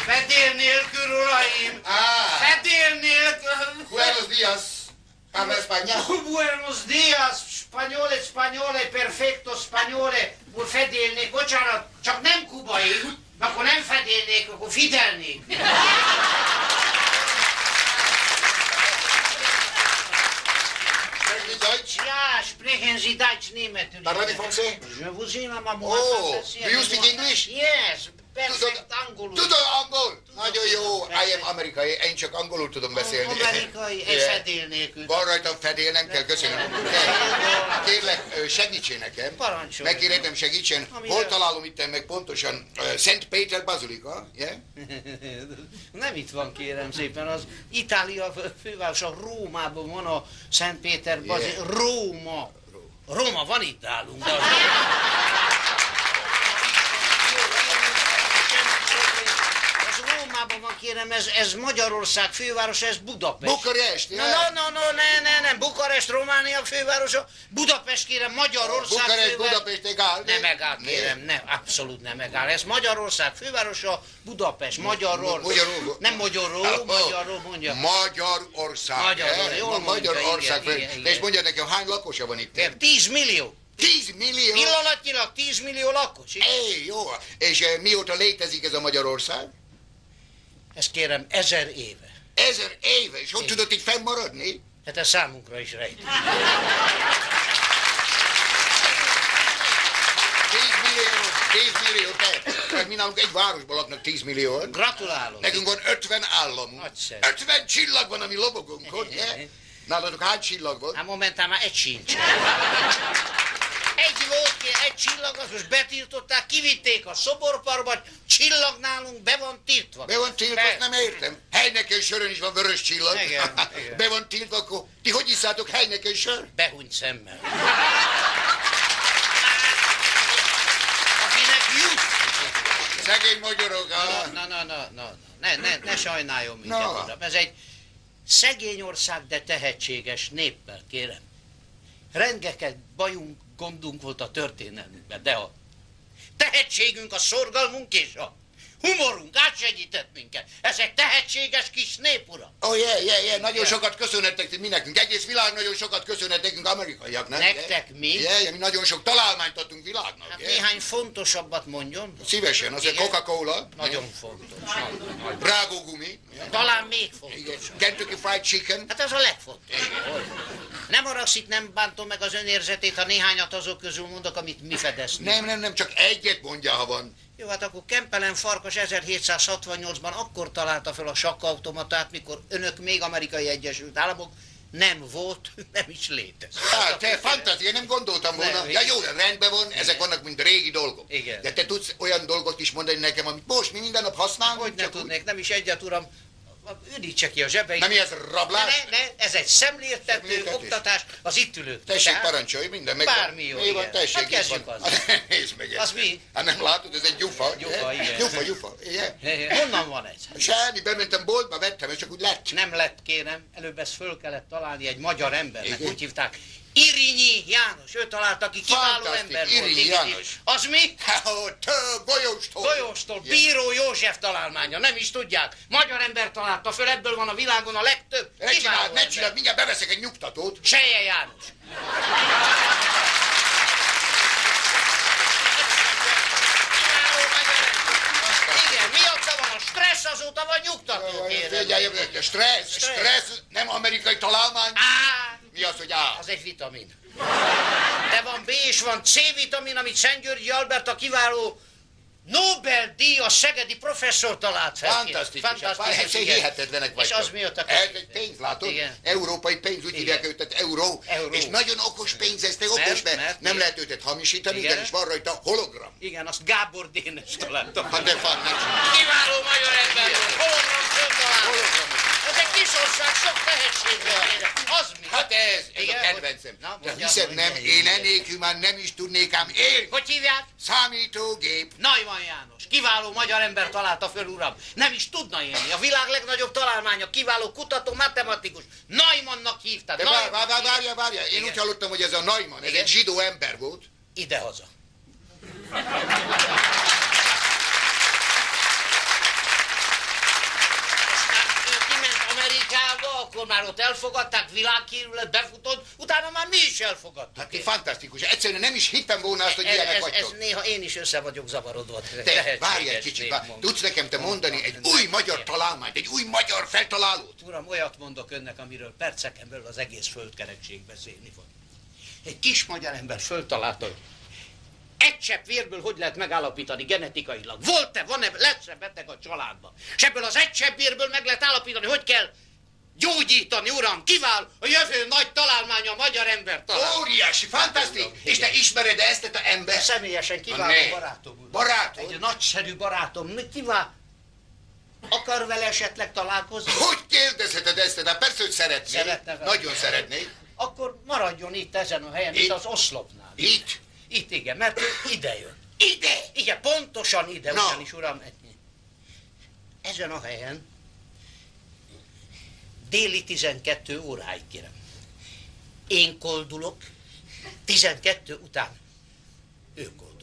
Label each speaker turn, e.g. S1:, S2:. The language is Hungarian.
S1: Fedél nélkül, uraim! Fedél nélkül!
S2: Buenos días. Habla España?
S1: Buenos días! Spanyole, perfecto, spanyole. Úr, fedélnék, bocsánat, csak nem kubai. Akkor nem fedélnék, akkor fidelnék.
S2: Deutsch?
S1: Ja, sprechen Sie Deutsch németül.
S2: Parlani français?
S1: Je vous aime, maman.
S2: Oh, do you speak English?
S1: Yes, perfect angolul.
S2: Tudod angol? Nagyon jó. I am amerikai. Én csak angolul tudom beszélni.
S1: Amerikai, egy fedél nélkül.
S2: Van rajtam fedél, nem kell, köszönöm. Kérlek, segítsen nekem.
S1: Parancsolj.
S2: Megkérem, segítsen. Hol találom itt meg pontosan? Szent Péter bazilika, yeah?
S1: Nem itt van, kérem szépen, az Itália fővárosa Rómában van a Szent Péter bazilika. Róma. Róma van itt nálunk. Rómában van, kérem, ez Magyarország fővárosa, ez Budapest.
S2: Bukarest,
S1: nem, Bukarest, Románia fővárosa, Budapest, kérem, Magyarország
S2: Bukarest,
S1: fővárosa.
S2: Budapest, egál?
S1: Nem megáll, kérem, nem, abszolút nem megáll. Ez Magyarország fővárosa, Budapest, Magyarország. Nem Magyarország, mondja.
S2: Magyarország,
S1: jól
S2: Magyarország.
S1: igen.
S2: És mondja nekem, hány lakosa van itt?
S1: 10 millió.
S2: 10 millió?
S1: Pillanatnyilag 10 millió lakos.
S2: Jó. És mióta létezik ez a Magyarország?
S1: Ezt kérem, 1000 éve.
S2: 1000 éve? És hogy tudott itt fennmaradni?
S1: Hát ez számunkra is rejt.
S2: 10 millió, tehát mi nálunk egy városban laknak 10 millióan.
S1: Gratulálok.
S2: Nekünk van 50 államunk.
S1: Nagyszerű.
S2: 50 csillag van, ami lobogunk, hogy? Nálatok hány csillag van?
S1: Hát momentán már egy sincs. Egy volt, egy csillag, azt most betiltották, kivitték a szoborparkba, csillag nálunk be van tiltva.
S2: Be van tiltva, azt nem értem. Heineken sörön is van vörös csillag.
S1: Igen.
S2: Be van tiltva, akkor ti hogy iszátok Heineken sör?
S1: Behunyt szemmel. Akinek jut.
S2: Szegény magyarok.
S1: Ne sajnáljon minket, uram. Ez egy szegény ország, de tehetséges néppel, kérem. Rengeteg bajunk, gondunk volt a történelmünkben, de a tehetségünk, a szorgalmunk és a humorunk átsegített minket. Ez egy tehetséges kis nép, uram.
S2: Nagyon sokat köszönhettek mi nekünk. Egész világ nagyon sokat köszönhet nekünk amerikaiaknak.
S1: Nektek mi?
S2: Mi nagyon sok találmányt adtunk világnak.
S1: Hát néhány fontosabbat mondjon.
S2: Szívesen, az a Coca-Cola.
S1: Nagyon fontos.
S2: Rágógumi.
S1: Talán még fontosabb.
S2: Kentucky Fried Chicken.
S1: Hát ez a legfontosabb. Nem haragszik, nem bántom meg az önérzetét, ha néhányat azok közül mondok, amit mi fedeztünk.
S2: Nem, csak egyet mondja, ha van.
S1: Jó, hát akkor Kempelen Farkas 1768-ban akkor találta fel a sakkautomatát, mikor önök még Amerikai Egyesült Államok nem volt, nem is létezik.
S2: Hát, te fantázia, nem gondoltam volna.
S1: Nem,
S2: ja jó, rendben van,
S1: igen.
S2: Ezek vannak, mint régi dolgok.
S1: Igen.
S2: De te tudsz olyan dolgot is mondani nekem, amit most mi minden nap használunk?
S1: Hogy ne tudnék, nem is egyet, uram. Üdítse ki a zsebeit.
S2: Nem ez rablás?
S1: Ne, ez egy szemléltető oktatás az itt ülők.
S2: Tessék, parancsolj, minden megvan.
S1: Bármi jó,
S2: Mi van,
S1: igen.
S2: tessék,
S1: Hát kezdjük azzal.
S2: Nézd meg ezt.
S1: Az mi?
S2: Hát nem látod, ez egy gyufa.
S1: Gyufa, igen.
S2: Gyufa, igen.
S1: Honnan van ez?
S2: Semmi, bementem boltba, vettem, és csak úgy lett.
S1: Nem lett, kérem, előbb ezt föl kellett találni egy magyar embernek,
S2: Igen.
S1: úgy hívták. Irinyi János, ő találta ki, kiváló ember volt.
S2: Irinyi János.
S1: Az mi?
S2: Golyóstól.
S1: Golyóstól, Bíró József találmánya, nem is tudják. Magyar ember találta föl, ebből van a világon a legtöbb.
S2: Ne csináld, mindjárt beveszek egy nyugtatót.
S1: Selye János. Igen, miatta van a stressz, azóta van nyugtató, kérem.
S2: Stressz, nem amerikai találmány. Mi az, hogy A?
S1: Az egy vitamin. De van B és van C vitamin, amit Szentgyörgyi Albert, a kiváló Nobel-díjas szegedi professzor talált fel.
S2: Fantasztikus. Hihetetlenek vagy.
S1: És az mióta?
S2: Ez egy pénz, látod?
S1: Igen.
S2: Európai pénz, úgy hívják őket, euró. És nagyon okos pénz, ez te okos, mert nem lehet őket hamisítani,
S1: igen.
S2: és van rajta hologram.
S1: Igen, azt Gábor Dénes találta.
S2: Hát de fan, nem.
S1: Kiváló magyar ember volt. Hologram föltalálta. Ez egy kis ország, sok tehetséggel. Az mi?
S2: Hát ez a kedvencem. De hiszed nem, én ennélkül már nem is tudnék ám élni.
S1: Hogy hívják?
S2: Számítógép.
S1: Neumann János. Kiváló magyar ember találta föl, uram. Nem is tudna élni. A világ legnagyobb találmánya, kiváló kutató, matematikus. Neumannnak hívták.
S2: De várja. Én úgy hallottam, hogy ez a Neumann, ez egy zsidó ember volt.
S1: Idehaza. Angliába, akkor már ott elfogadták, világhírű lett, befutott, utána már mi is elfogadtuk.
S2: Hát fantasztikus, egyszerűen nem is hittem volna azt, hogy ilyenek vagytok.
S1: Ez néha én is össze vagyok zavarodva.
S2: Te, várj egy kicsit, tudsz nekem te mondani egy új magyar találmányt, egy új magyar feltalálót?
S1: Uram, olyat mondok önnek, amiről perceken belül az egész földkerekség beszélni fog. Egy kis magyar ember föltalálta, hogy egy csepp vérből hogy lehet megállapítani genetikailag. Volt-e, van-e, lesz-e beteg a családban? És ebből az egy csepp vérből meg lehet állapítani, hogy kell gyógyítani, uram, kivál a jövő nagy találmánya a magyar ember talál.
S2: Óriási, fantasztikus! És te ismered ezt a ember?
S1: Személyesen kiváló barátom, uram.
S2: Barátod?
S1: Egy nagyszerű barátom. Kivál? Akar vele esetleg találkozni?
S2: Hogy kérdezheted ezt? De persze, hogy szeretnék. Nagyon szeretnék.
S1: Akkor maradjon itt ezen a helyen, itt az oszlopnál.
S2: Itt?
S1: Itt igen, mert ő ide jön.
S2: Ide?
S1: Igen, pontosan ide, ugyanis uram. Ezen a helyen déli 12 óráig, kérem. Én koldulok, 12 után ő koldul.